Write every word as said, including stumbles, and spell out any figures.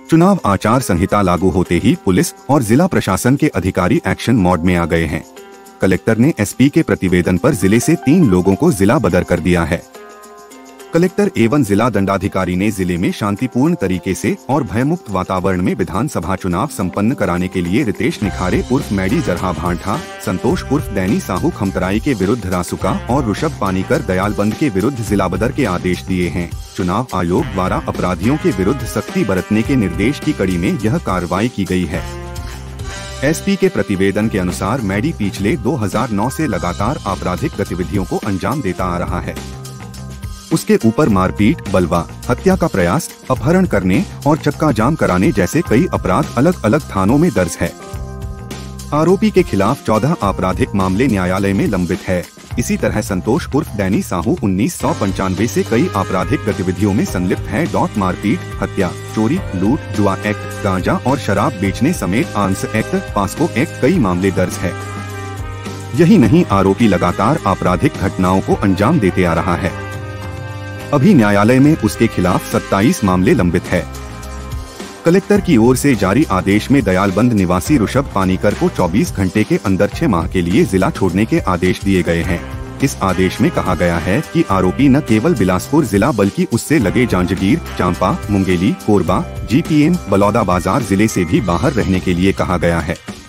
चुनाव आचार संहिता लागू होते ही पुलिस और जिला प्रशासन के अधिकारी एक्शन मोड में आ गए हैं। कलेक्टर ने एसपी के प्रतिवेदन पर जिले से तीन लोगों को जिला बदर कर दिया है। कलेक्टर एवं जिला दंडाधिकारी ने जिले में शांतिपूर्ण तरीके से और भयमुक्त वातावरण में विधानसभा चुनाव संपन्न कराने के लिए रितेश निखारे उर्फ मैडी जरहा भांठा, संतोष उर्फ दैनी साहू खमतराई के विरुद्ध रासुका और ऋषभ पानीकर दयालबंद के विरुद्ध जिला बदर के आदेश दिए हैं। चुनाव आयोग द्वारा अपराधियों के विरुद्ध सख्ती बरतने के निर्देश की कड़ी में यह कार्रवाई की गई है। एसपी के प्रतिवेदन के अनुसार मैडी पिछले दो हज़ार नौ से लगातार आपराधिक गतिविधियों को अंजाम देता आ रहा है। उसके ऊपर मारपीट, बलवा, हत्या का प्रयास, अपहरण करने और चक्का जाम कराने जैसे कई अपराध अलग अलग थानों में दर्ज है। आरोपी के खिलाफ चौदह आपराधिक मामले न्यायालय में लंबित है। इसी तरह संतोष उर्फ दैनी साहू उन्नीस सौ पंचानवे से कई आपराधिक गतिविधियों में संलिप्त है। डॉट मारपीट, हत्या, चोरी, लूट, जुआ एक्ट, गांजा और शराब बेचने समेत आर्म्स एक्ट, पास्को एक्ट कई मामले दर्ज है। यही नहीं, आरोपी लगातार आपराधिक घटनाओं को अंजाम देते आ रहा है। अभी न्यायालय में उसके खिलाफ सत्ताईस मामले लंबित है। कलेक्टर की ओर से जारी आदेश में दयालबंद निवासी ऋषभ पानीकर को चौबीस घंटे के अंदर छह माह के लिए जिला छोड़ने के आदेश दिए गए हैं। इस आदेश में कहा गया है कि आरोपी न केवल बिलासपुर जिला बल्कि उससे लगे जांजगीर, चांपा, मुंगेली, कोरबा, जीपीएम, बलौदाबाजार जिले से भी बाहर रहने के लिए कहा गया है।